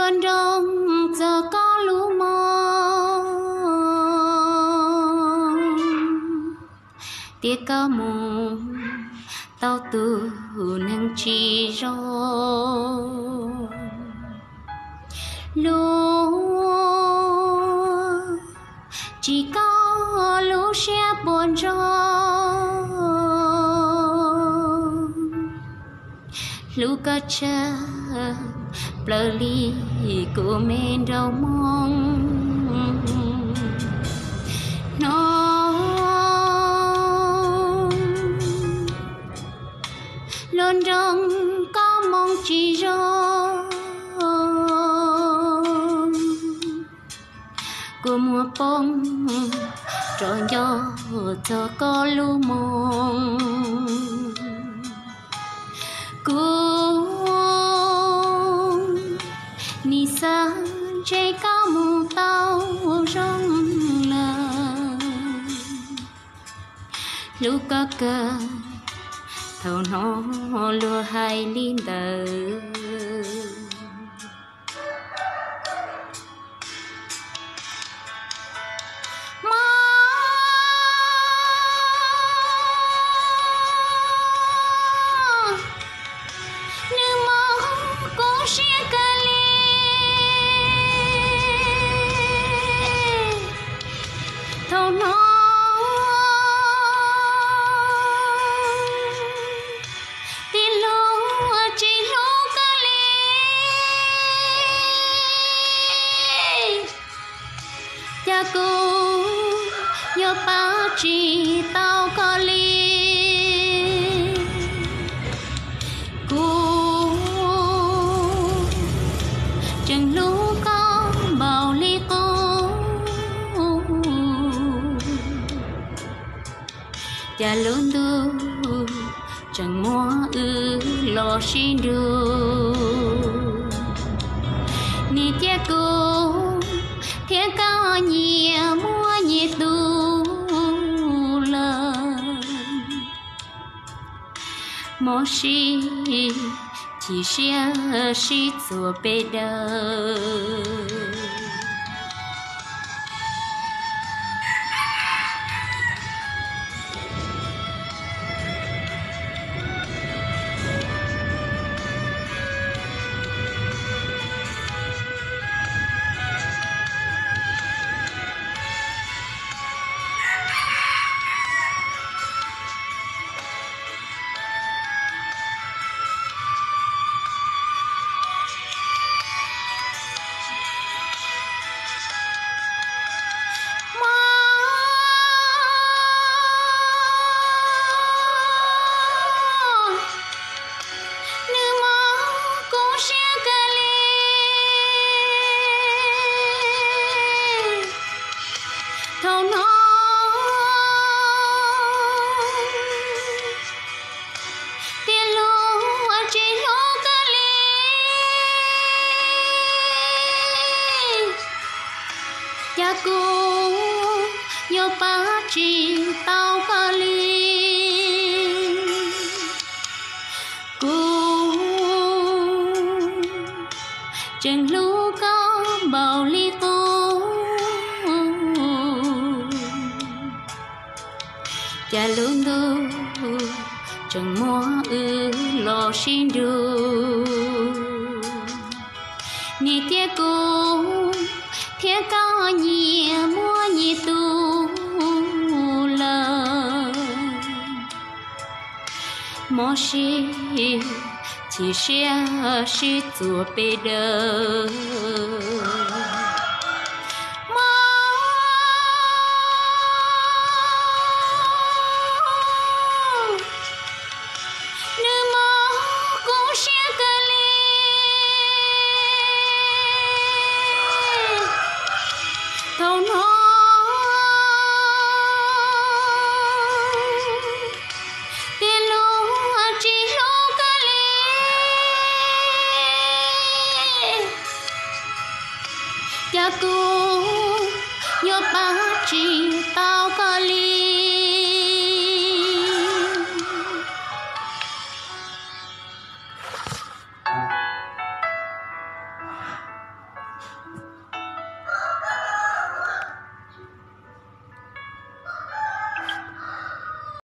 luôn đông giờ có lũ mơ tiếc có mù tao từ nâng chi rồi lũ chỉ có lũ sẽ buồn rồi lũ có chờ lỡ ly của mình đâu mong nó luôn trong có mong chỉ rồi của mùa bông rồi gió cho có lũ mong ni sa chạy có mù tao rong lờ lũ có cơ thầu nó lùa hai linh tờ cô nhớ ba chỉ tao có ly cô chẳng lúc có bao ly cô cha lớn tu chẳng mua lo xin được ni cha cô thiên cao nhiều mua nhiệt tu lần mò xí chỉ xe xí chùa bê đờ cha cô nhớ ba chỉ tao có ly cô chẳng lúc có bao ly cô cha luôn đâu chẳng mua lo xin được ni tiếc cô thiên cao nhiều mua nhiệt tu lờ mò xí chỉ xe xí chùa bê đờ cha cô nhớ ba chỉ tao có